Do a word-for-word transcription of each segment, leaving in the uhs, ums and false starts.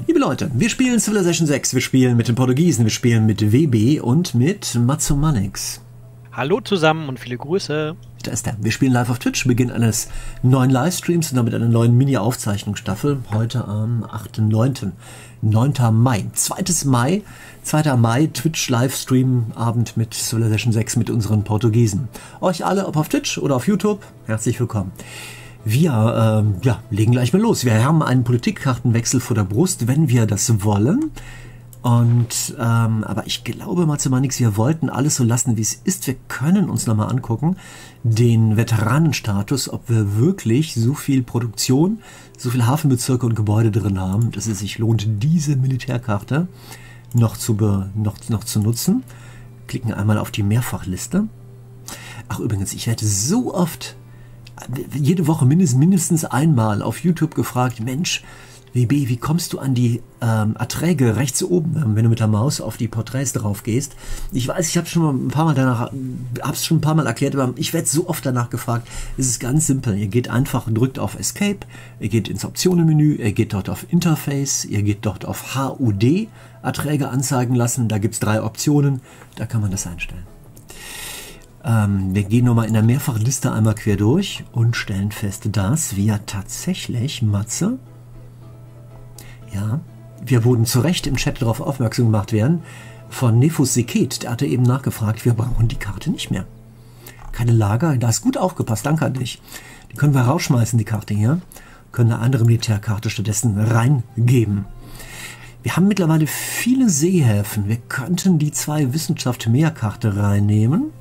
Liebe Leute, wir spielen Civilization sechs, wir spielen mit den Portugiesen, wir spielen mit W B und mit Matsumanix. Hallo zusammen und viele Grüße. Da ist er. Wir spielen live auf Twitch, Beginn eines neuen Livestreams und damit einer neuen Mini-Aufzeichnungsstaffel. Heute am achten neunten neunten Mai. zweites Mai, zweiter Mai, Twitch-Livestream-Abend mit Civilization sechs mit unseren Portugiesen. Euch alle, ob auf Twitch oder auf YouTube, herzlich willkommen. Wir ähm, ja, legen gleich mal los. Wir haben einen Politikkartenwechsel vor der Brust, wenn wir das wollen. Und ähm, aber ich glaube, Matsumanix, wir wollten alles so lassen, wie es ist. Wir können uns nochmal angucken, den Veteranenstatus, ob wir wirklich so viel Produktion, so viele Hafenbezirke und Gebäude drin haben, dass es sich lohnt, diese Militärkarte noch zu, be, noch, noch zu nutzen. Klicken einmal auf die Mehrfachliste. Ach übrigens, ich werde so oft, jede Woche mindestens, mindestens einmal auf YouTube gefragt, Mensch, W B, wie kommst du an die ähm, Erträge rechts oben, wenn du mit der Maus auf die Porträts drauf gehst? Ich weiß, ich habe schon mal ein paar Mal danach, hab's schon ein paar Mal erklärt, aber ich werde so oft danach gefragt. Es ist ganz simpel. Ihr geht einfach, drückt auf Escape, ihr geht ins Optionenmenü, ihr geht dort auf Interface, ihr geht dort auf H U D, Erträge anzeigen lassen. Da gibt's drei Optionen, da kann man das einstellen. Ähm, wir gehen nochmal in der Mehrfachliste einmal quer durch und stellen fest, dass wir tatsächlich, Matze, ja, wir wurden zu Recht im Chat darauf aufmerksam gemacht werden von Nefus Seket. Der hatte eben nachgefragt, wir brauchen die Karte nicht mehr. Keine Lager, da ist gut aufgepasst, danke an dich. Die können wir rausschmeißen, die Karte hier. Können eine andere Militärkarte stattdessen reingeben. Wir haben mittlerweile viele Seehäfen. Wir könnten die zwei Wissenschaft mehr Karte reinnehmen.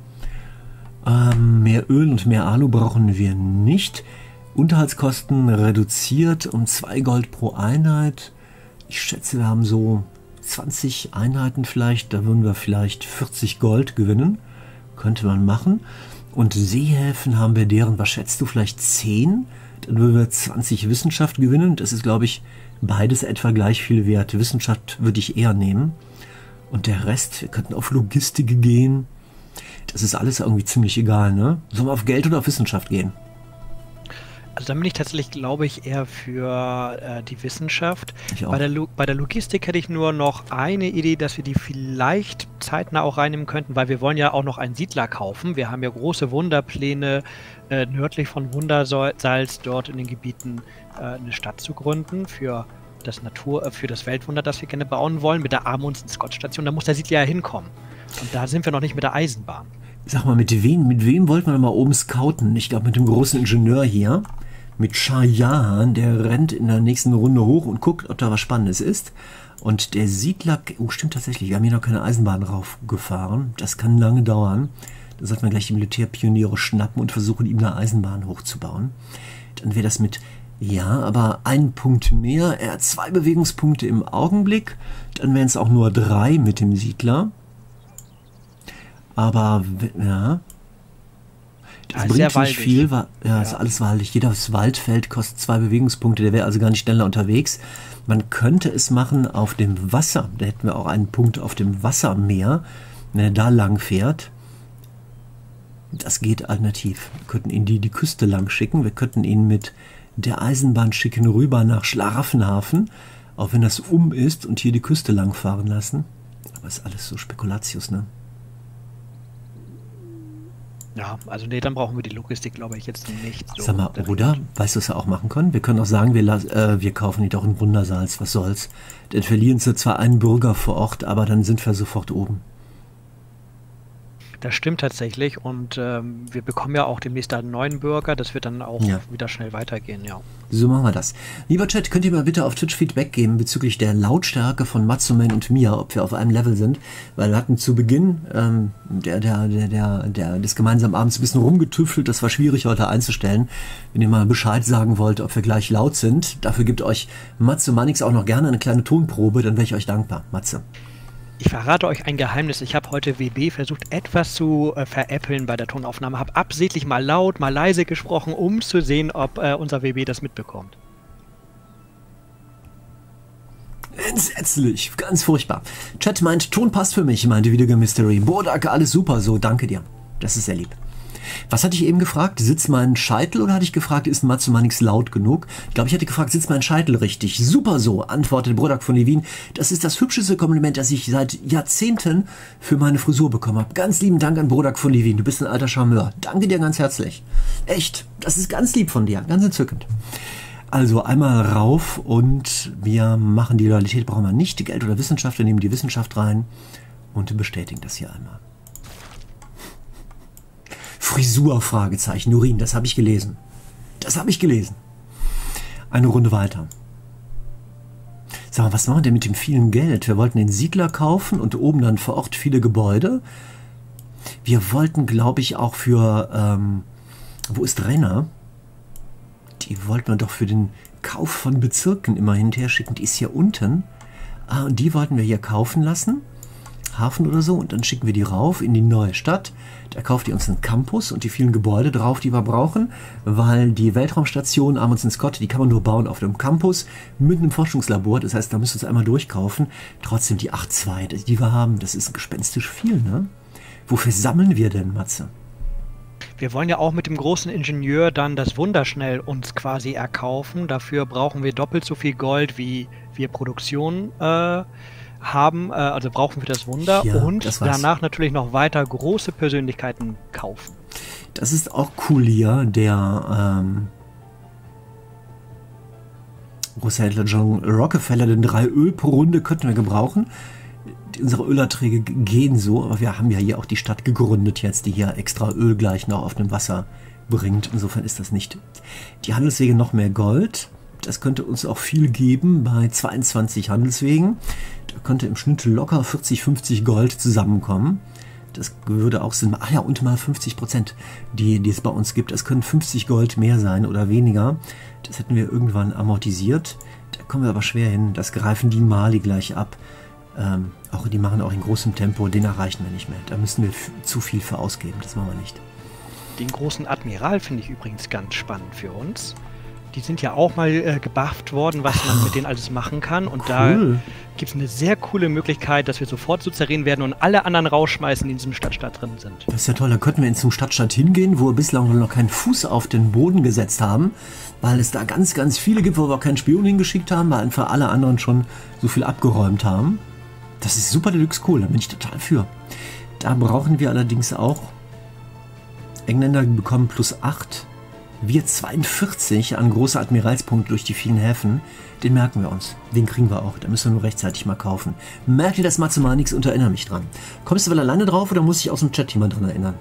Ähm, mehr Öl und mehr Alu brauchen wir nicht. Unterhaltskosten reduziert um zwei Gold pro Einheit. Ich schätze, wir haben so zwanzig Einheiten vielleicht. Da würden wir vielleicht vierzig Gold gewinnen. Könnte man machen. Und Seehäfen haben wir deren, was schätzt du, vielleicht zehn? Dann würden wir zwanzig Wissenschaft gewinnen. Das ist, glaube ich, beides etwa gleich viel wert. Wissenschaft würde ich eher nehmen. Und der Rest, wir könnten auf Logistik gehen. Das ist alles irgendwie ziemlich egal, ne? Sollen wir auf Geld oder auf Wissenschaft gehen? Also dann bin ich tatsächlich, glaube ich, eher für äh, die Wissenschaft. Ich auch. Bei der, Lo bei der Logistik hätte ich nur noch eine Idee, dass wir die vielleicht zeitnah auch reinnehmen könnten, weil wir wollen ja auch noch einen Siedler kaufen. Wir haben ja große Wunderpläne äh, nördlich von Wundersalz dort in den Gebieten äh, eine Stadt zu gründen für das Natur, äh, für das Weltwunder, das wir gerne bauen wollen, mit der Amundsen-Scott-Station. Da muss der Siedler ja hinkommen. Und da sind wir noch nicht mit der Eisenbahn. Sag mal, mit wem, mit wem wollten wir mal oben scouten? Ich glaube, mit dem großen Ingenieur hier, mit Shayan, der rennt in der nächsten Runde hoch und guckt, ob da was Spannendes ist. Und der Siedler, oh, stimmt tatsächlich, wir haben hier noch keine Eisenbahn raufgefahren. Das kann lange dauern. Da sollten wir gleich die Militärpioniere schnappen und versuchen, ihm eine Eisenbahn hochzubauen. Dann wäre das mit, ja, aber ein Punkt mehr. Er hat zwei Bewegungspunkte im Augenblick. Dann wären es auch nur drei mit dem Siedler. Aber, ja, das bringt nicht viel, ja, ja, ist alles waldig. Jedes Waldfeld kostet zwei Bewegungspunkte, der wäre also gar nicht schneller unterwegs. Man könnte es machen auf dem Wasser, da hätten wir auch einen Punkt auf dem Wassermeer, wenn er da lang fährt. Das geht alternativ. Wir könnten ihn die, die Küste lang schicken, wir könnten ihn mit der Eisenbahn schicken rüber nach Schlaraffenhafen, auch wenn das um ist und hier die Küste lang fahren lassen. Aber ist alles so Spekulatius, ne? Ja, also nee, dann brauchen wir die Logistik, glaube ich, jetzt nicht so. Sag mal, oder? Weißt du, was wir auch machen können? Wir können auch sagen, wir, äh, wir kaufen die doch in Wundersalz, was soll's. Dann verlieren sie zwar einen Bürger vor Ort, aber dann sind wir sofort oben. Das stimmt tatsächlich und ähm, wir bekommen ja auch demnächst einen neuen Bürger, das wird dann auch ja wieder schnell weitergehen, ja. So machen wir das. Lieber Chat, könnt ihr mal bitte auf Twitch Feedback geben bezüglich der Lautstärke von Matsuman und mir, ob wir auf einem Level sind, weil wir hatten zu Beginn ähm, der, der, der, der, der, des gemeinsamen Abends ein bisschen rumgetüftelt, das war schwierig heute einzustellen. Wenn ihr mal Bescheid sagen wollt, ob wir gleich laut sind, dafür gibt euch Matsumanix auch noch gerne eine kleine Tonprobe, dann wäre ich euch dankbar. Matze. Ich verrate euch ein Geheimnis. Ich habe heute W B versucht, etwas zu äh, veräppeln bei der Tonaufnahme. Habe absichtlich mal laut, mal leise gesprochen, um zu sehen, ob äh, unser W B das mitbekommt. Entsetzlich, ganz furchtbar. Chat meint, Ton passt für mich, meinte wieder Mystery. Bodak, alles super, so, danke dir. Das ist sehr lieb. Was hatte ich eben gefragt? Sitzt mein Scheitel oder hatte ich gefragt, ist Matsumanix laut genug? Ich glaube, ich hatte gefragt, sitzt mein Scheitel richtig? Super so, antwortete Brodak von Levin. Das ist das hübscheste Kompliment, das ich seit Jahrzehnten für meine Frisur bekommen habe. Ganz lieben Dank an Brodak von Levin. Du bist ein alter Charmeur. Danke dir ganz herzlich. Echt, das ist ganz lieb von dir. Ganz entzückend. Also einmal rauf und wir machen die Loyalität, brauchen wir nicht, Geld oder Wissenschaft, wir nehmen die Wissenschaft rein und bestätigen das hier einmal. Frisur, Fragezeichen, Urin, das habe ich gelesen. Das habe ich gelesen. Eine Runde weiter. Sag mal, was machen wir denn mit dem vielen Geld? Wir wollten den Siedler kaufen und oben dann vor Ort viele Gebäude. Wir wollten, glaube ich, auch für, ähm, wo ist Renner? Die wollten wir doch für den Kauf von Bezirken immer hinterher schicken. Die ist hier unten. Ah, und die wollten wir hier kaufen lassen. Hafen oder so. Und dann schicken wir die rauf in die neue Stadt. Da kauft die uns einen Campus und die vielen Gebäude drauf, die wir brauchen. Weil die Weltraumstation Amundsen Scott, die kann man nur bauen auf dem Campus mit einem Forschungslabor. Das heißt, da müssen wir uns einmal durchkaufen. Trotzdem die acht Komma zwei, die wir haben, das ist gespenstisch viel, ne? Wofür sammeln wir denn, Matze? Wir wollen ja auch mit dem großen Ingenieur dann das Wunder schnell uns quasi erkaufen. Dafür brauchen wir doppelt so viel Gold, wie wir Produktion äh, haben. Äh, also brauchen wir das Wunder Ja, und das weiß danach natürlich noch weiter große Persönlichkeiten kaufen. Das ist auch cool hier, der ähm, Großhändler John Rockefeller, denn drei Öl pro Runde könnten wir gebrauchen. Unsere Ölerträge gehen so, aber wir haben ja hier auch die Stadt gegründet jetzt, die hier extra Öl gleich noch auf dem Wasser bringt. Insofern ist das nicht. Die Handelswege noch mehr Gold. Das könnte uns auch viel geben bei zweiundzwanzig Handelswegen. Da könnte im Schnitt locker vierzig, fünfzig Gold zusammenkommen. Das würde auch Sinn machen. Ach ja, und mal fünfzig Prozent, die, die es bei uns gibt. Es können fünfzig Gold mehr sein oder weniger. Das hätten wir irgendwann amortisiert. Da kommen wir aber schwer hin. Das greifen die Mali gleich ab. Ähm, auch die machen auch in großem Tempo, den erreichen wir nicht mehr. Da müssen wir zu viel für ausgeben, das machen wir nicht. Den großen Admiral finde ich übrigens ganz spannend für uns. Die sind ja auch mal äh, gebufft worden, was man mit denen alles machen kann. Und Cool. da gibt es eine sehr coole Möglichkeit, dass wir sofort Suzeren werden und alle anderen rausschmeißen, die in diesem Stadtstaat drin sind. Das ist ja toll, da könnten wir in zum Stadtstaat hingehen, wo wir bislang noch keinen Fuß auf den Boden gesetzt haben, weil es da ganz, ganz viele gibt, wo wir auch keinen Spion hingeschickt haben, weil einfach alle anderen schon so viel abgeräumt haben. Das ist super deluxe cool, da bin ich total für. Da brauchen wir allerdings auch, Engländer bekommen plus acht, wir zweiundvierzig an große Admiralspunkte durch die vielen Häfen. Den merken wir uns, den kriegen wir auch, da müssen wir nur rechtzeitig mal kaufen. Merk dir das Matsumanix und erinnere mich dran. Kommst du wohl alleine drauf oder muss ich aus dem Chat jemand dran erinnern?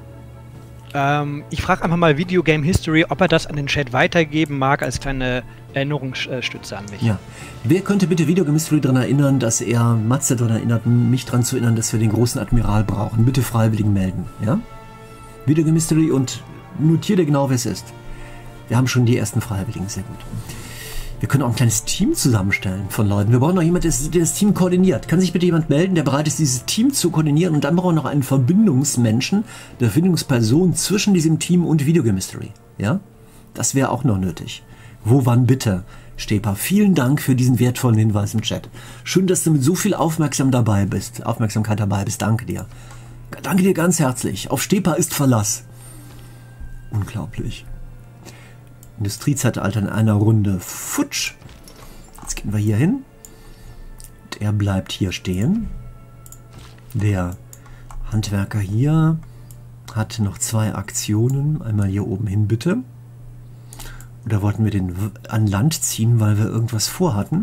Ähm, ich frage einfach mal Video Game History, ob er das an den Chat weitergeben mag, als kleine Erinnerungsstütze an mich. Ja. Wer könnte bitte Video Game History daran erinnern, dass er Matze daran erinnert, mich daran zu erinnern, dass wir den großen Admiral brauchen? Bitte Freiwilligen melden, ja? Video Game History und notiert dir genau, wer es ist. Wir haben schon die ersten Freiwilligen, sehr gut. Wir können auch ein kleines Team zusammenstellen von Leuten. Wir brauchen noch jemanden, der das Team koordiniert. Kann sich bitte jemand melden, der bereit ist, dieses Team zu koordinieren? Und dann brauchen wir noch einen Verbindungsmenschen, eine Verbindungsperson zwischen diesem Team und Video Game History. Ja? Das wäre auch noch nötig. Wo, wann, bitte? Stepa, vielen Dank für diesen wertvollen Hinweis im Chat. Schön, dass du mit so viel Aufmerksam dabei bist, Aufmerksamkeit dabei bist. Danke dir. Danke dir ganz herzlich. Auf Stepa ist Verlass. Unglaublich. Industriezeitalter in einer Runde. Futsch. Jetzt gehen wir hier hin. Der bleibt hier stehen. Der Handwerker hier hat noch zwei Aktionen. Einmal hier oben hin, bitte. Oder wollten wir den an Land ziehen, weil wir irgendwas vorhatten?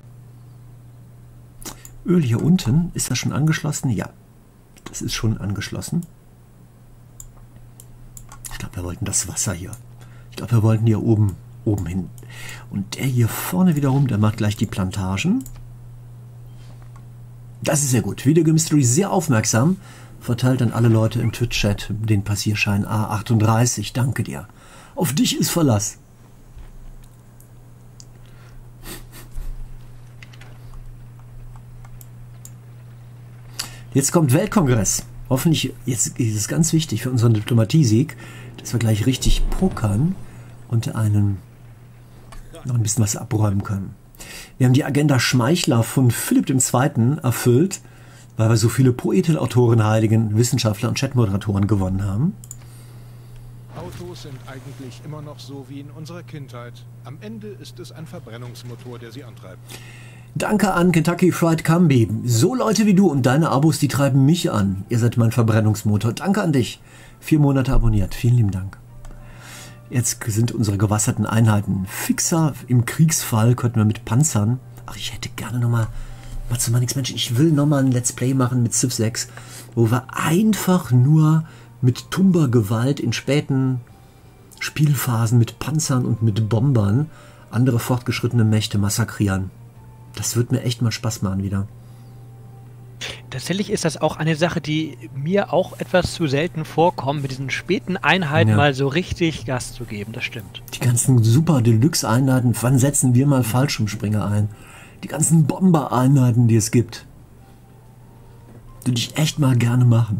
Öl hier unten. Ist das schon angeschlossen? Ja. Das ist schon angeschlossen. Ich glaube, wir wollten das Wasser hier. Ich glaube, wir wollten hier oben, oben hin. Und der hier vorne wiederum, der macht gleich die Plantagen. Das ist sehr gut. Video Game Mystery sehr aufmerksam. Verteilt an alle Leute im Twitch-Chat den Passierschein A achtunddreißig. Danke dir. Auf dich ist Verlass. Jetzt kommt Weltkongress. Hoffentlich, jetzt ist es ganz wichtig für unseren Diplomatiesieg, dass wir gleich richtig pokern und einen noch ein bisschen was abräumen können. Wir haben die Agenda Schmeichler von Philipp der Zweite erfüllt, weil wir so viele Poeten, Autoren, Heiligen, Wissenschaftler und Chatmoderatoren gewonnen haben. Autos sind eigentlich immer noch so wie in unserer Kindheit. Am Ende ist es ein Verbrennungsmotor, der sie antreibt. Danke an Kentucky Fried Combi. So Leute wie du und deine Abos, die treiben mich an. Ihr seid mein Verbrennungsmotor. Danke an dich. Vier Monate abonniert. Vielen lieben Dank. Jetzt sind unsere gewasserten Einheiten fixer. Im Kriegsfall könnten wir mit Panzern. Ach, ich hätte gerne nochmal... Was mal nichts, Mensch. Ich will nochmal ein Let's Play machen mit Civ sechs, wo wir einfach nur mit tumber Gewalt in späten Spielphasen mit Panzern und mit Bombern andere fortgeschrittene Mächte massakrieren. Das wird mir echt mal Spaß machen wieder. Tatsächlich ist das auch eine Sache, die mir auch etwas zu selten vorkommt, mit diesen späten Einheiten ja. mal so richtig Gas zu geben. Das stimmt. Die ganzen super Deluxe-Einheiten, wann setzen wir mal Fallschirmspringer ein? Die ganzen Bomber-Einheiten, die es gibt. Würde ich echt mal gerne machen.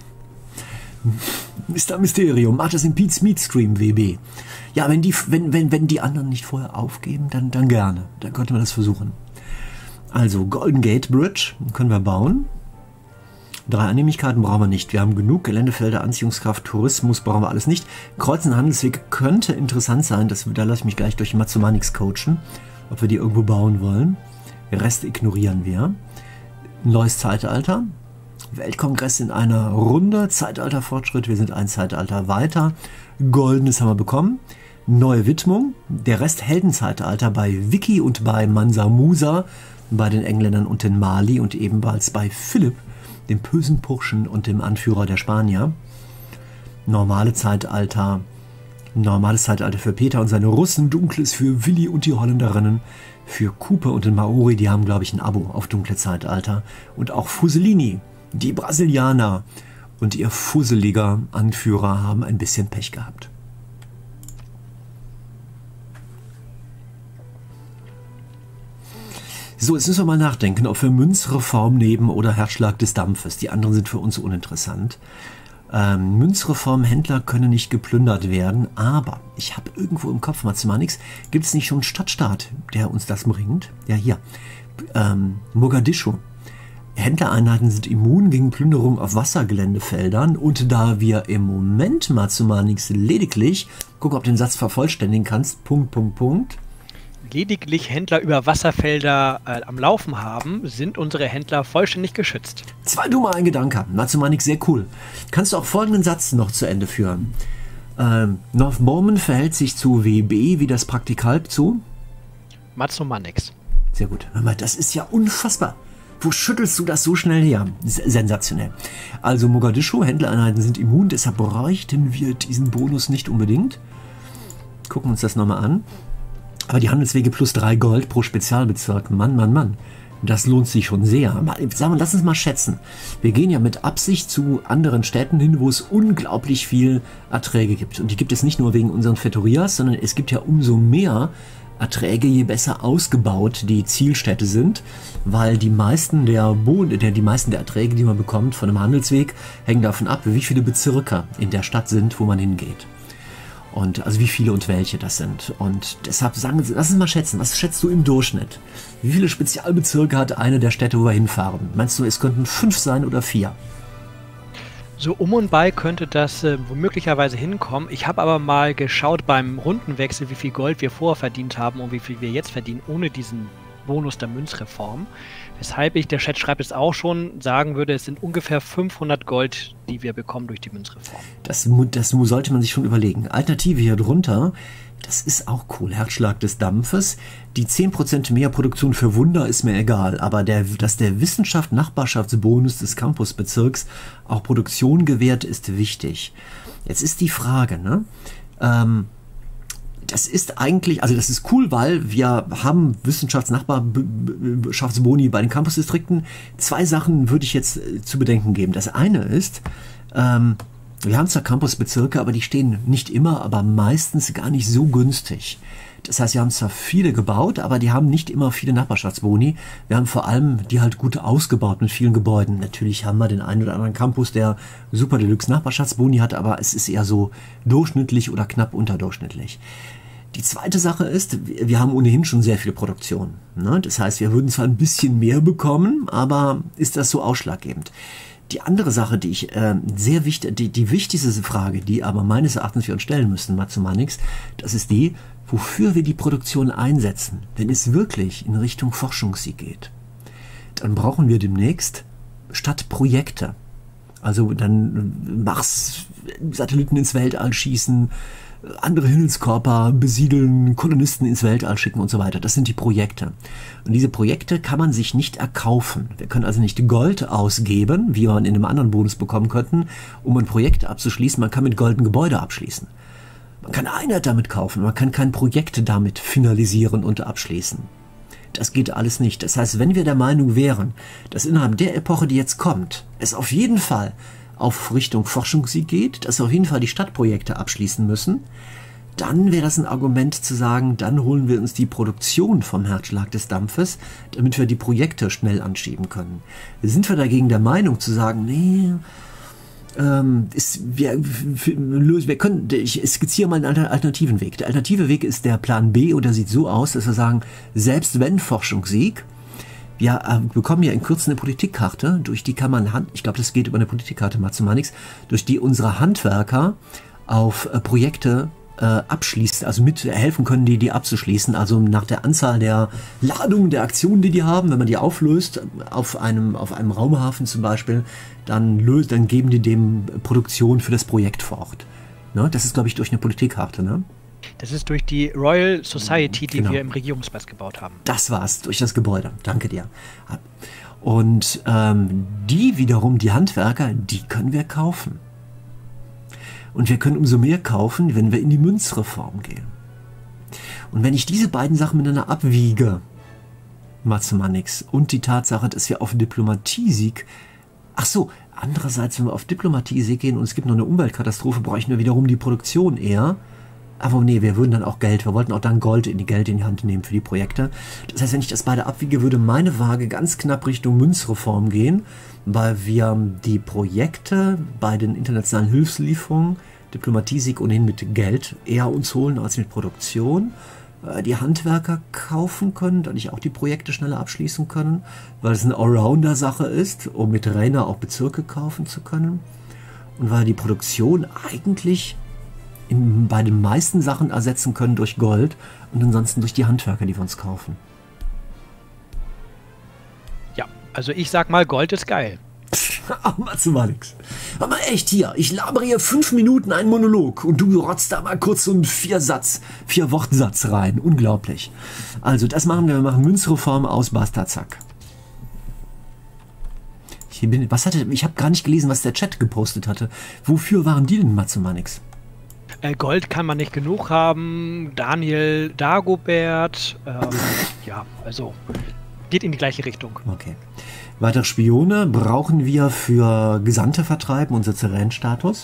Mister Mysterium, macht das im Pete's Meat Stream W B. Ja, wenn die, wenn, wenn, wenn die anderen nicht vorher aufgeben, dann, dann gerne. Dann könnte man das versuchen. Also, Golden Gate Bridge können wir bauen. Drei Annehmlichkeiten brauchen wir nicht. Wir haben genug Geländefelder, Anziehungskraft, Tourismus brauchen wir alles nicht. Kreuz- und Handelsweg könnte interessant sein. Das, da lasse ich mich gleich durch Matsumanix coachen, ob wir die irgendwo bauen wollen. Den Rest ignorieren wir. Neues Zeitalter. Weltkongress in einer Runde. Zeitalterfortschritt. Wir sind ein Zeitalter weiter. Goldenes haben wir bekommen. Neue Widmung. Der Rest Heldenzeitalter bei Vicky und bei Mansa Musa, bei den Engländern und den Mali und ebenfalls bei Philipp, dem bösen Purschen und dem Anführer der Spanier. Normale Zeitalter. Normales Zeitalter für Peter und seine Russen. Dunkles für Willi und die Holländerinnen. Für Cooper und den Maori, die haben, glaube ich, ein Abo auf dunkle Zeitalter. Und auch Fusellini, die Brasilianer und ihr fusseliger Anführer haben ein bisschen Pech gehabt. So, jetzt müssen wir mal nachdenken, ob wir Münzreform nehmen oder Herzschlag des Dampfes. Die anderen sind für uns uninteressant. Ähm, Münzreform, Händler können nicht geplündert werden, aber ich habe irgendwo im Kopf, Matsumanix, gibt es nicht schon einen Stadtstaat, der uns das bringt? Ja, hier. Ähm, Mogadischu. Händlereinheiten sind immun gegen Plünderung auf Wassergeländefeldern und da wir im Moment, Matsumanix, lediglich, guck, ob du den Satz vervollständigen kannst, Punkt, Punkt, Punkt, lediglich Händler über Wasserfelder äh, am Laufen haben, sind unsere Händler vollständig geschützt. Zwei dumme, ein Gedanke. Matsumanix, sehr cool. Kannst du auch folgenden Satz noch zu Ende führen? Ähm, North Bowman verhält sich zu W B wie das Praktikalp zu? Matsumanix. Sehr gut. Hör mal, das ist ja unfassbar. Wo schüttelst du das so schnell her? Sensationell. Also Mogadischu, Händlereinheiten sind immun, deshalb bräuchten wir diesen Bonus nicht unbedingt. Gucken uns das nochmal an. Aber die Handelswege plus drei Gold pro Spezialbezirk, Mann, Mann, Mann, das lohnt sich schon sehr. Mal, sagen wir, lass uns mal schätzen. Wir gehen ja mit Absicht zu anderen Städten hin, wo es unglaublich viel Erträge gibt. Und die gibt es nicht nur wegen unseren Fettorias, sondern es gibt ja umso mehr Erträge, je besser ausgebaut die Zielstädte sind, weil die meisten der, Bo der, die meisten der Erträge, die man bekommt von einem Handelsweg, hängen davon ab, wie viele Bezirke in der Stadt sind, wo man hingeht. Und also wie viele und welche das sind. Und deshalb sagen Sie, lass uns mal schätzen, was schätzt du im Durchschnitt? Wie viele Spezialbezirke hat eine der Städte, wo wir hinfahren? Meinst du, es könnten fünf sein oder vier? So um und bei könnte das äh, womöglicherweise hinkommen. Ich habe aber mal geschaut beim Rundenwechsel, wie viel Gold wir vorher verdient haben und wie viel wir jetzt verdienen, ohne diesen Bonus der Münzreform. Weshalb ich, der Chat schreibt es auch schon, sagen würde, es sind ungefähr fünfhundert Gold, die wir bekommen durch die Münzreform. Das, das sollte man sich schon überlegen. Alternative hier drunter, das ist auch cool. Herzschlag des Dampfes. Die zehn Prozent mehr Produktion für Wunder ist mir egal, aber der, dass der Wissenschaft-Nachbarschaftsbonus des Campusbezirks auch Produktion gewährt, ist wichtig. Jetzt ist die Frage, ne? Ähm, Das ist eigentlich, also das ist cool, weil wir haben Wissenschaftsnachbarschaftsboni bei den Campusdistrikten. Zwei Sachen würde ich jetzt zu bedenken geben. Das eine ist, ähm, wir haben zwar Campusbezirke, aber die stehen nicht immer, aber meistens gar nicht so günstig. Das heißt, wir haben zwar viele gebaut, aber die haben nicht immer viele Nachbarschaftsboni. Wir haben vor allem die halt gut ausgebaut mit vielen Gebäuden. Natürlich haben wir den einen oder anderen Campus, der super Deluxe Nachbarschaftsboni hat, aber es ist eher so durchschnittlich oder knapp unterdurchschnittlich. Die zweite Sache ist, wir haben ohnehin schon sehr viel Produktion. Ne? Das heißt, wir würden zwar ein bisschen mehr bekommen, aber ist das so ausschlaggebend? Die andere Sache, die ich äh, sehr wichtig, die, die wichtigste Frage, die aber meines Erachtens wir uns stellen müssen, Matsumanix, das ist die, wofür wir die Produktion einsetzen. Wenn es wirklich in Richtung Forschungssieg geht, dann brauchen wir demnächst statt Projekte, also dann Mars-Satelliten ins Weltall schießen, andere Himmelskörper besiedeln, Kolonisten ins Weltall schicken und so weiter. Das sind die Projekte. Und diese Projekte kann man sich nicht erkaufen. Wir können also nicht Gold ausgeben, wie man in einem anderen Bonus bekommen könnten, um ein Projekt abzuschließen. Man kann mit Gold ein Gebäude abschließen. Man kann Einheit damit kaufen, man kann kein Projekt damit finalisieren und abschließen. Das geht alles nicht. Das heißt, wenn wir der Meinung wären, dass innerhalb der Epoche, die jetzt kommt, es auf jeden Fall auf Richtung Forschungssieg geht, dass wir auf jeden Fall die Stadtprojekte abschließen müssen, dann wäre das ein Argument zu sagen, dann holen wir uns die Produktion vom Herzschlag des Dampfes, damit wir die Projekte schnell anschieben können. Sind wir dagegen der Meinung zu sagen, nee, ähm, ist, wir, wir können, ich skizziere mal einen alternativen Weg. Der alternative Weg ist der Plan B und der sieht so aus, dass wir sagen, selbst wenn Forschungssieg, wir äh, bekommen ja in Kürze eine Politikkarte, durch die kann man, Hand, ich glaube, das geht über eine Politikkarte, Matsumanix, durch die unsere Handwerker auf äh, Projekte äh, abschließen, also mithelfen können, die die abzuschließen, also nach der Anzahl der Ladungen, der Aktionen, die die haben, wenn man die auflöst, auf einem, auf einem Raumhafen zum Beispiel, dann, löst, dann geben die dem Produktion für das Projekt vor Ort. Ne? Das ist, glaube ich, durch eine Politikkarte, ne? Das ist durch die Royal Society, die genau. wir im Regierungsplatz gebaut haben. Das war's, durch das Gebäude. Danke dir. Und ähm, die wiederum, die Handwerker, die können wir kaufen. Und wir können umso mehr kaufen, wenn wir in die Münzreform gehen. Und wenn ich diese beiden Sachen miteinander abwiege, Matsumanix, und die Tatsache, dass wir auf Diplomatie-Sieg, ach so, andererseits, wenn wir auf Diplomatie-Sieg gehen und es gibt noch eine Umweltkatastrophe, bräuchten wir wiederum die Produktion eher. Aber nee, wir würden dann auch Geld, wir wollten auch dann Gold in die Geld in die Hand nehmen für die Projekte. Das heißt, wenn ich das beide abwiege, würde meine Waage ganz knapp Richtung Münzreform gehen, weil wir die Projekte bei den internationalen Hilfslieferungen, Diplomatie-Sieg ohnehin mit Geld eher uns holen als mit Produktion. Die Handwerker kaufen können, dadurch auch die Projekte schneller abschließen können, weil es eine Allrounder-Sache ist, um mit Rainer auch Bezirke kaufen zu können. Und weil die Produktion eigentlich in, bei den meisten Sachen ersetzen können durch Gold und ansonsten durch die Handwerker, die wir uns kaufen. Ja, also ich sag mal, Gold ist geil. Ach, Matsumanix. Aber echt hier, ich labere hier fünf Minuten einen Monolog und du rotzt da mal kurz so einen Vier-Satz, Vier-Wortsatz rein. Unglaublich. Also, das machen wir. Wir machen Münzreform aus, basta, zack. Ich, bin, was hatte, ich habe gar nicht gelesen, was der Chat gepostet hatte. Wofür waren die denn, Matsumanix? Äh, Gold kann man nicht genug haben. Daniel Dagobert. Ähm, ja, also geht in die gleiche Richtung. Okay. Weitere Spione brauchen wir für Gesandte vertreiben, unser Suzerän-Status.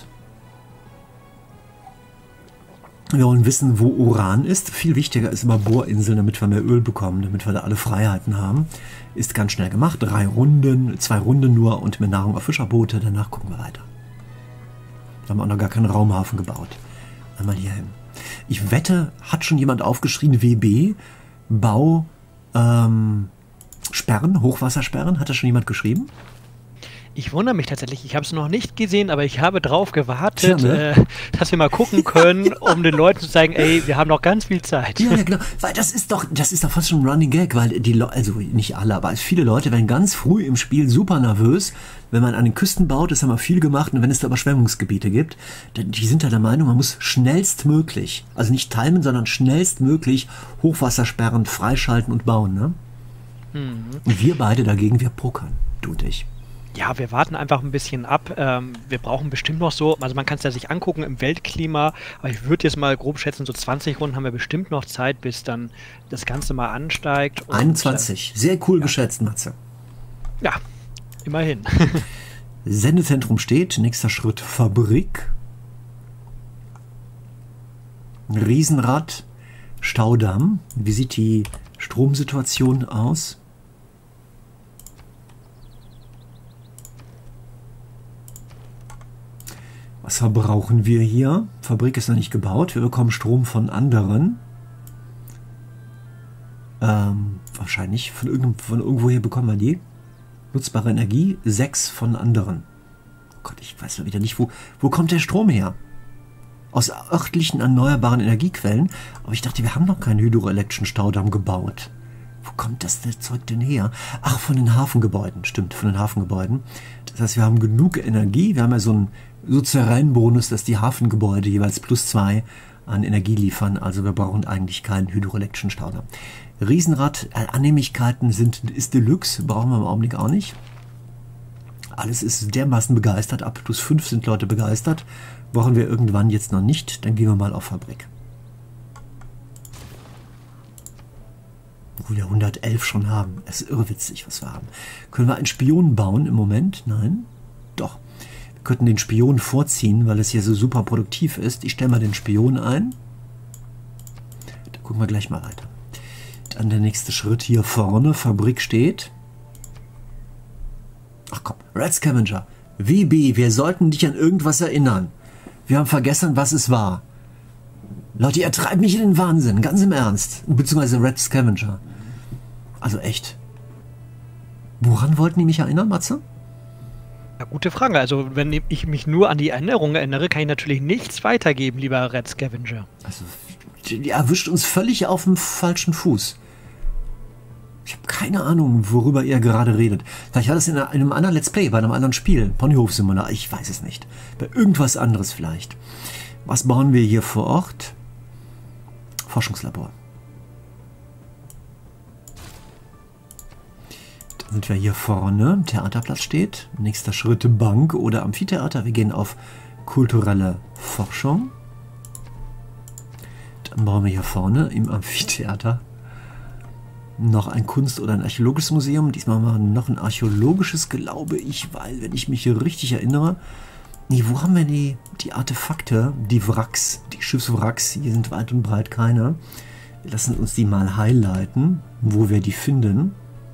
Wir wollen wissen, wo Uran ist. Viel wichtiger ist immer Bohrinseln, damit wir mehr Öl bekommen, damit wir da alle Freiheiten haben. Ist ganz schnell gemacht. Drei Runden, zwei Runden nur und mit Nahrung auf Fischerboote. Danach gucken wir weiter. Da haben wir auch noch gar keinen Raumhafen gebaut. Einmal hier hin. Ich wette, hat schon jemand aufgeschrieben, W B, Bau, ähm, Sperren, Hochwassersperren, hat das schon jemand geschrieben? Ich wundere mich tatsächlich, ich habe es noch nicht gesehen, aber ich habe drauf gewartet, ja, ne? äh, dass wir mal gucken können, um den Leuten zu zeigen, ey, wir haben noch ganz viel Zeit. Ja, ja, genau, weil das ist doch, das ist doch fast schon ein Running Gag, weil die Leute, also nicht alle, aber viele Leute werden ganz früh im Spiel super nervös, wenn man an den Küsten baut, das haben wir viel gemacht, und wenn es da Überschwemmungsgebiete gibt, die sind da der Meinung, man muss schnellstmöglich, also nicht timen, sondern schnellstmöglich Hochwassersperren freischalten und bauen, ne? Mhm. Und wir beide dagegen, wir pokern, du und ich. Ja, wir warten einfach ein bisschen ab. Ähm, wir brauchen bestimmt noch so, also man kann es ja sich angucken im Weltklima, aber ich würde jetzt mal grob schätzen, so zwanzig Runden haben wir bestimmt noch Zeit, bis dann das Ganze mal ansteigt. Und, einundzwanzig, sehr cool ja. geschätzt, Matze. Ja, immerhin. Sendezentrum steht, nächster Schritt Fabrik. Riesenrad, Staudamm. Wie sieht die Stromsituation aus? Was verbrauchen wir hier? Fabrik ist noch nicht gebaut. Wir bekommen Strom von anderen. Ähm, wahrscheinlich von, irgendein, von irgendwoher bekommen wir die. Nutzbare Energie, sechs von anderen. Gott, ich weiß mal wieder nicht, wo, wo kommt der Strom her? Aus örtlichen erneuerbaren Energiequellen. Aber ich dachte, wir haben noch keinen hydroelektrischen Staudamm gebaut. Wo kommt das Zeug denn her? Ach, von den Hafengebäuden. Stimmt, von den Hafengebäuden. Das heißt, wir haben genug Energie. Wir haben ja so einen Souterrain-Bonus, dass die Hafengebäude jeweils plus zwei an Energie liefern. Also wir brauchen eigentlich keinen hydroelektrischen Staudamm. Riesenrad, äh, Annehmlichkeiten sind, ist Deluxe. Brauchen wir im Augenblick auch nicht. Alles ist dermaßen begeistert. Ab plus fünf sind Leute begeistert. Brauchen wir irgendwann jetzt noch nicht. Dann gehen wir mal auf Fabrik. Obwohl wir hundertelf schon haben. Es ist irrwitzig, was wir haben. Können wir einen Spion bauen im Moment? Nein. Doch. Wir könnten den Spion vorziehen, weil es hier so super produktiv ist. Ich stelle mal den Spion ein. Da gucken wir gleich mal weiter. Dann der nächste Schritt hier vorne. Fabrik steht. Ach komm, Red Scavenger. W B, wir sollten dich an irgendwas erinnern. Wir haben vergessen, was es war. Leute, ihr treibt mich in den Wahnsinn, ganz im Ernst. Beziehungsweise Red Scavenger. Also echt. Woran wollten die mich erinnern, Matze? Ja, gute Frage. Also, wenn ich mich nur an die Erinnerung erinnere, kann ich natürlich nichts weitergeben, lieber Red Scavenger. Also, die erwischt uns völlig auf dem falschen Fuß. Ich habe keine Ahnung, worüber ihr gerade redet. Vielleicht war das in einem anderen Let's Play, bei einem anderen Spiel. Ponyhof-Simulator, ich weiß es nicht. Bei irgendwas anderes vielleicht. Was bauen wir hier vor Ort? Forschungslabor. Dann sind wir hier vorne. Theaterplatz steht. Nächster Schritt Bank oder Amphitheater. Wir gehen auf kulturelle Forschung. Dann bauen wir hier vorne im Amphitheater noch ein Kunst- oder ein archäologisches Museum. Diesmal machen wir noch ein archäologisches, glaube ich, weil, wenn ich mich hier richtig erinnere, nee, wo haben wir die, die Artefakte, die Wracks, die Schiffswracks? Hier sind weit und breit keine. Wir lassen uns die mal highlighten, wo wir die finden.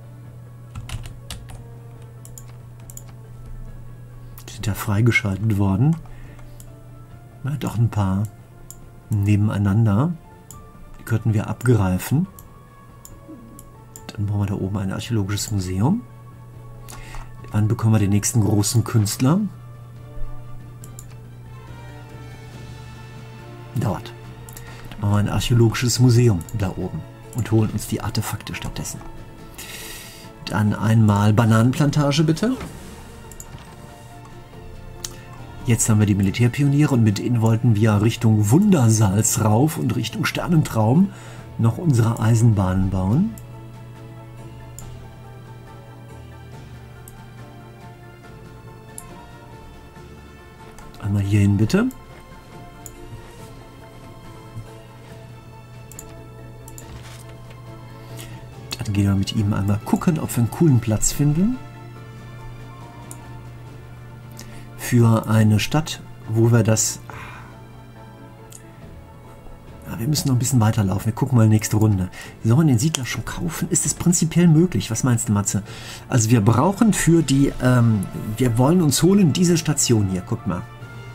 Die sind ja freigeschaltet worden. Ja, doch ein paar nebeneinander. Die könnten wir abgreifen. Dann bauen wir da oben ein archäologisches Museum. Wann bekommen wir den nächsten großen Künstler? Dauert. Dann machen wir ein archäologisches Museum da oben und holen uns die Artefakte stattdessen. Dann einmal Bananenplantage bitte. Jetzt haben wir die Militärpioniere und mit denen wollten wir Richtung Wundersalz rauf und Richtung Sternentraum noch unsere Eisenbahnen bauen. Einmal hierhin bitte. Dann gehen wir mit ihm einmal gucken, ob wir einen coolen Platz finden. Für eine Stadt, wo wir das... Ja, wir müssen noch ein bisschen weiterlaufen. Wir gucken mal nächste Runde. Sollen wir den Siedler schon kaufen? Ist es prinzipiell möglich? Was meinst du, Matze? Also wir brauchen für die... Ähm, wir wollen uns holen diese Station hier. Guck mal.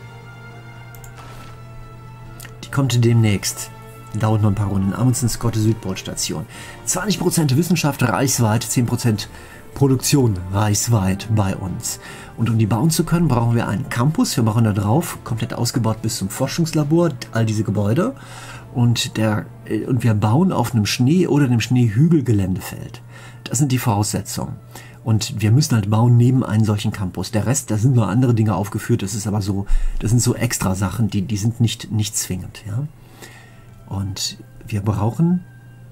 Die kommt demnächst. Dauert noch ein paar Runden. Amundsen-Scott-Südpol-Station. zwanzig Prozent Wissenschaft reichsweit, zehn Prozent Produktion reichsweit bei uns. Und um die bauen zu können, brauchen wir einen Campus. Wir machen da drauf, komplett ausgebaut bis zum Forschungslabor, all diese Gebäude. Und, der, und wir bauen auf einem Schnee- oder einem Schneehügelgeländefeld. Das sind die Voraussetzungen. Und wir müssen halt bauen neben einen solchen Campus. Der Rest, da sind nur andere Dinge aufgeführt. Das ist aber so, das sind so extra Sachen, die, die sind nicht, nicht zwingend. Ja? Und wir brauchen...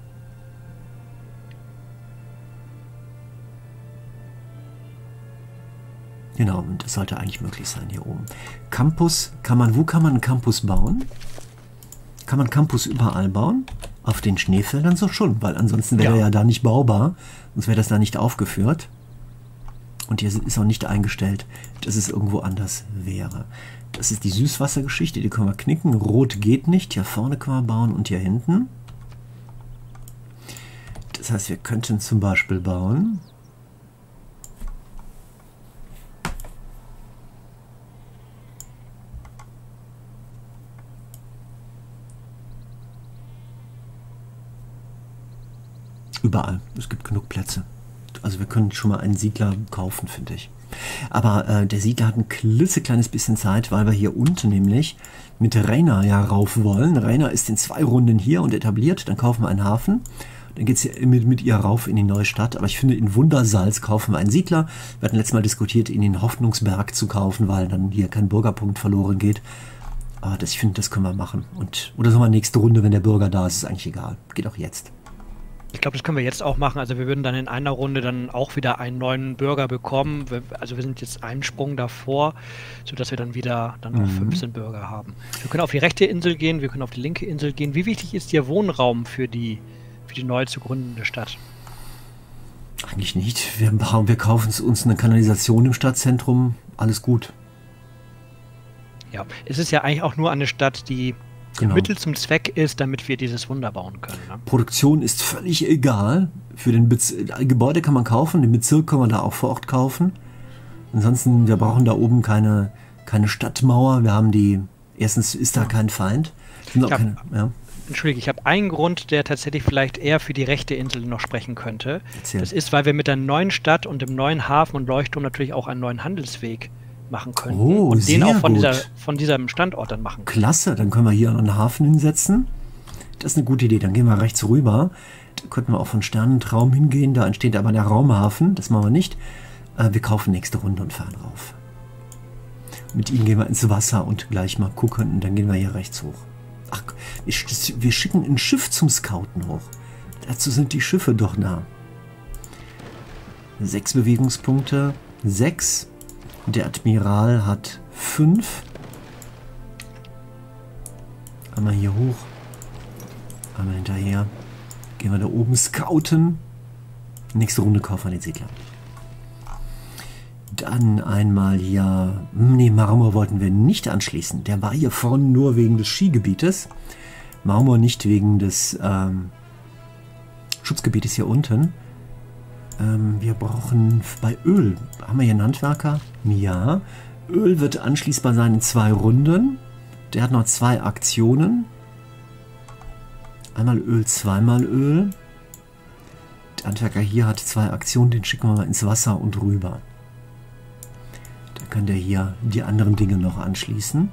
Genau, und das sollte eigentlich möglich sein hier oben. Campus, kann man, wo kann man einen Campus bauen? Kann man Campus überall bauen? Auf den Schneefeldern so schon, weil ansonsten wäre ja. er ja da nicht baubar, sonst wäre das da nicht aufgeführt. Und hier ist auch nicht eingestellt, dass es irgendwo anders wäre. Das ist die Süßwassergeschichte, die können wir knicken. Rot geht nicht, hier vorne können wir bauen und hier hinten. Das heißt, wir könnten zum Beispiel bauen... Überall. Es gibt genug Plätze. Also wir können schon mal einen Siedler kaufen, finde ich. Aber äh, der Siedler hat ein klitzekleines bisschen Zeit, weil wir hier unten nämlich mit Reyna ja rauf wollen. Reyna ist in zwei Runden hier und etabliert. Dann kaufen wir einen Hafen. Dann geht es mit, mit ihr rauf in die neue Stadt. Aber ich finde, in Wundersalz kaufen wir einen Siedler. Wir hatten letztes Mal diskutiert, ihn in den Hoffnungsberg zu kaufen, weil dann hier kein Bürgerpunkt verloren geht. Aber das, ich finde, das können wir machen. Und, oder so mal nächste Runde, wenn der Bürger da ist, ist eigentlich egal. Geht auch jetzt. Ich glaube, das können wir jetzt auch machen. Also wir würden dann in einer Runde dann auch wieder einen neuen Bürger bekommen. Wir, also wir sind jetzt einen Sprung davor, sodass wir dann wieder dann noch mhm. fünfzehn Bürger haben. Wir können auf die rechte Insel gehen, wir können auf die linke Insel gehen. Wie wichtig ist Ihr Wohnraum für die, für die neu zu gründende Stadt? Eigentlich nicht. Wir, wir kaufen uns eine Kanalisation im Stadtzentrum. Alles gut. Ja, es ist ja eigentlich auch nur eine Stadt, die Genau. Mittel zum Zweck ist, damit wir dieses Wunder bauen können. Ne? Produktion ist völlig egal. Für den Bez Gebäude kann man kaufen, den Bezirk kann man da auch vor Ort kaufen. Ansonsten, wir brauchen da oben keine, keine Stadtmauer. Wir haben die, erstens ist da kein Feind. Sind auch ja, keine, ja. Entschuldige, ich habe einen Grund, der tatsächlich vielleicht eher für die rechte Insel noch sprechen könnte. Erzähl. Das ist, weil wir mit der neuen Stadt und dem neuen Hafen und Leuchtturm natürlich auch einen neuen Handelsweg machen könnten Oh, und den sehr auch von, gut. dieser, von diesem Standort dann machen können. Klasse, dann können wir hier einen Hafen hinsetzen. Das ist eine gute Idee. Dann gehen wir rechts rüber. Da könnten wir auch von Sternentraum hingehen. Da entsteht aber der Raumhafen. Das machen wir nicht. Äh, wir kaufen nächste Runde und fahren rauf. Mit ihm gehen wir ins Wasser und gleich mal gucken. Und dann gehen wir hier rechts hoch. Ach, wir, wir schicken ein Schiff zum Scouten hoch. Dazu sind die Schiffe doch nah. Sechs Bewegungspunkte. Sechs. Der Admiral hat fünf. Einmal hier hoch. Einmal hinterher. Gehen wir da oben scouten. Nächste Runde kaufen wir den Siedler. Dann einmal hier. Ne, Marmor wollten wir nicht anschließen. Der war hier vorne nur wegen des Skigebietes. Marmor nicht wegen des ähm, Schutzgebietes hier unten. Ähm, wir brauchen bei Öl. Haben wir hier einen Handwerker? Ja. Öl wird anschließbar sein in zwei Runden. Der hat noch zwei Aktionen. Einmal Öl, zweimal Öl. Der Handwerker hier hat zwei Aktionen. Den schicken wir mal ins Wasser und rüber. Dann kann der hier die anderen Dinge noch anschließen.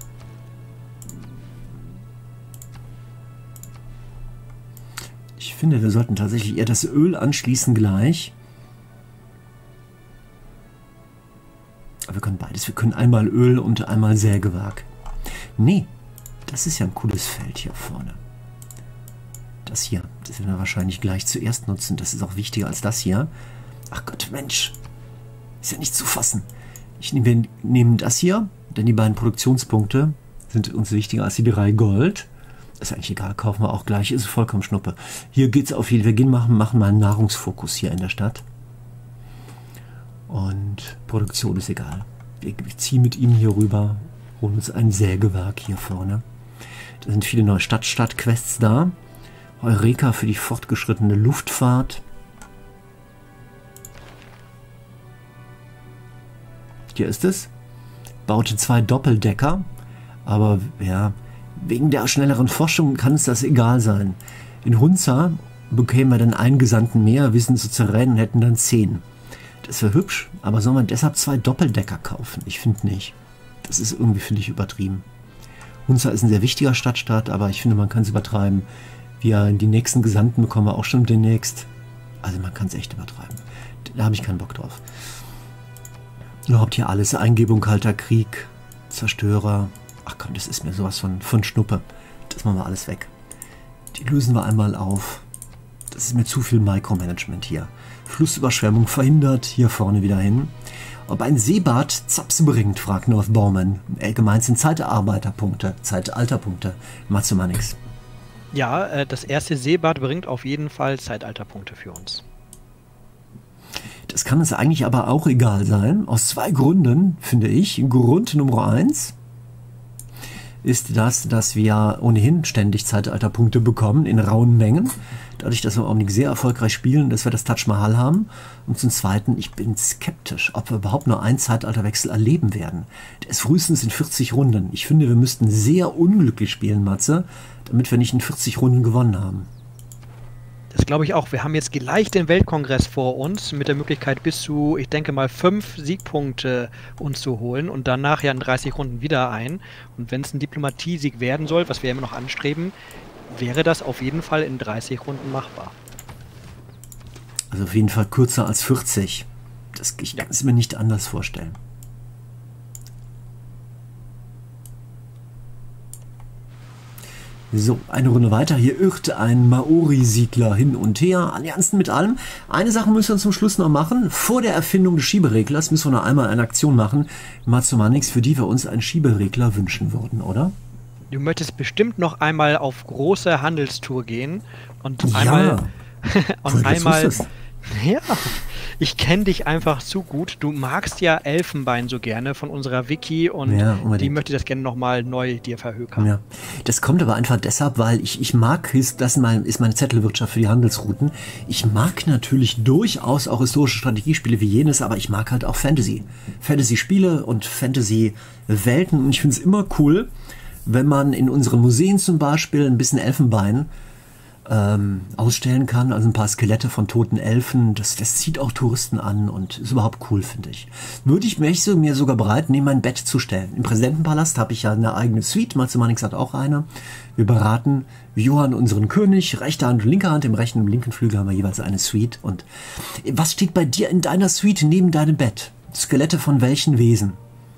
Ich finde, wir sollten tatsächlich eher das Öl anschließen gleich. Aber wir können beides. Wir können einmal Öl und einmal Sägewerk. Nee, das ist ja ein cooles Feld hier vorne. Das hier, das werden wir wahrscheinlich gleich zuerst nutzen. Das ist auch wichtiger als das hier. Ach Gott, Mensch. Ist ja nicht zu fassen. Ich nehme, wir nehmen das hier, denn die beiden Produktionspunkte sind uns wichtiger als die drei Gold. Ist eigentlich egal, kaufen wir auch gleich, ist vollkommen Schnuppe. Hier geht es auf jeden Fall, wir gehen machen, machen mal einen Nahrungsfokus hier in der Stadt. Und Produktion ist egal. Wir ziehen mit ihm hier rüber, holen uns ein Sägewerk hier vorne. Da sind viele neue Stadt-Stadt-Quests da. Eureka für die fortgeschrittene Luftfahrt. Hier ist es. Baute zwei Doppeldecker. Aber ja, wegen der schnelleren Forschung kann es das egal sein. In Hunza bekämen wir dann einen Gesandten mehr, wissen zu zerrennen und hätten dann zehn. Das wäre hübsch, aber soll man deshalb zwei Doppeldecker kaufen? Ich finde nicht. Das ist irgendwie, finde ich, übertrieben. Hunza ist ein sehr wichtiger Stadtstaat, aber ich finde, man kann es übertreiben. Wir, die nächsten Gesandten bekommen wir auch schon demnächst. Also man kann es echt übertreiben. Da habe ich keinen Bock drauf. Überhaupt hier alles. Eingebung, Kalter Krieg, Zerstörer. Ach komm, das ist mir sowas von, von Schnuppe. Das machen wir alles weg. Die lösen wir einmal auf. Das ist mir zu viel Micromanagement hier. Flussüberschwemmung verhindert. Hier vorne wieder hin. Ob ein Seebad Zaps bringt, fragt North Bowman. Äh, gemeint sind Zeitarbeiterpunkte, Zeitalterpunkte. Machst du mal nix. Ja, äh, das erste Seebad bringt auf jeden Fall Zeitalterpunkte für uns. Das kann uns eigentlich aber auch egal sein. Aus zwei Gründen, finde ich. Grund Nummer eins ist das, dass wir ohnehin ständig Zeitalterpunkte bekommen in rauen Mengen. Dadurch, dass wir im Augenblick sehr erfolgreich spielen, dass wir das Taj Mahal haben. Und zum Zweiten, ich bin skeptisch, ob wir überhaupt nur einen Zeitalterwechsel erleben werden. Der ist frühestens in vierzig Runden. Ich finde, wir müssten sehr unglücklich spielen, Matze, damit wir nicht in vierzig Runden gewonnen haben. Das glaube ich auch. Wir haben jetzt gleich den Weltkongress vor uns mit der Möglichkeit bis zu, ich denke mal, fünf Siegpunkte uns zu holen und danach ja in dreißig Runden wieder ein. Und wenn es ein Diplomatiesieg werden soll, was wir immer noch anstreben, wäre das auf jeden Fall in dreißig Runden machbar. Also auf jeden Fall kürzer als vierzig. Das, ich kann es mir nicht anders vorstellen. So, eine Runde weiter. Hier irrt ein Maori-Siedler hin und her. Allianzen mit allem. Eine Sache müssen wir zum Schluss noch machen. Vor der Erfindung des Schiebereglers müssen wir noch einmal eine Aktion machen, Matsumanix, für die wir uns einen Schieberegler wünschen würden, oder? Du möchtest bestimmt noch einmal auf große Handelstour gehen und Ja. einmal... und Cool, das einmal wusstest. ja, ich kenne dich einfach zu gut. Du magst ja Elfenbein so gerne von unserer Wiki und Ja, unbedingt. die möchte das gerne nochmal neu dir verhökern. Ja, das kommt aber einfach deshalb, weil ich, ich mag, ist- das mein, ist meine Zettelwirtschaft für die Handelsrouten. Ich mag natürlich durchaus auch historische Strategiespiele wie jenes, aber ich mag halt auch Fantasy. Fantasy-Spiele und Fantasy-Welten. Und ich finde es immer cool, wenn man in unseren Museen zum Beispiel ein bisschen Elfenbein ähm, ausstellen kann, also ein paar Skelette von toten Elfen, das, das zieht auch Touristen an und ist überhaupt cool, finde ich. Würde ich mich so, mir sogar bereit, neben mein Bett zu stellen. Im Präsidentenpalast habe ich ja eine eigene Suite, Matsumanix hat auch eine. Wir beraten Johann, unseren König, rechte Hand und linke Hand, im rechten und im linken Flügel haben wir jeweils eine Suite. Und was steht bei dir in deiner Suite neben deinem Bett? Skelette von welchen Wesen?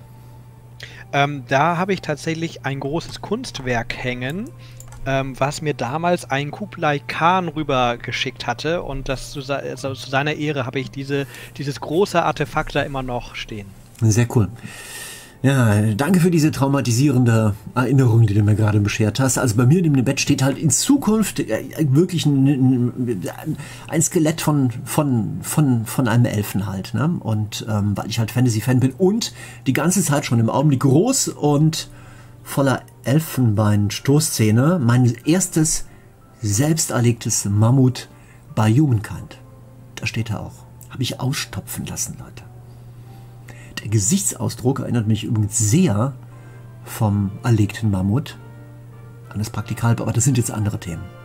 Ähm, da habe ich tatsächlich ein großes Kunstwerk hängen, ähm, was mir damals ein Kublai Khan rübergeschickt hatte und das zu, se also zu seiner Ehre habe ich diese, dieses große Artefakt da immer noch stehen. Sehr cool. Ja, danke für diese traumatisierende Erinnerung, die du mir gerade beschert hast. Also bei mir neben dem Bett steht halt in Zukunft äh, wirklich ein, ein, ein Skelett von, von, von, von einem Elfen halt. Ne? Und ähm, weil ich halt Fantasy-Fan bin und die ganze Zeit schon im Augenblick groß und voller Elfenbein-Stoßzähne mein erstes selbst erlegtes Mammut bei Humankind. Da steht er auch. Habe ich ausstopfen lassen, Leute. Der Gesichtsausdruck erinnert mich übrigens sehr vom erlegten Mammut an das Praktikalbe, aber das sind jetzt andere Themen.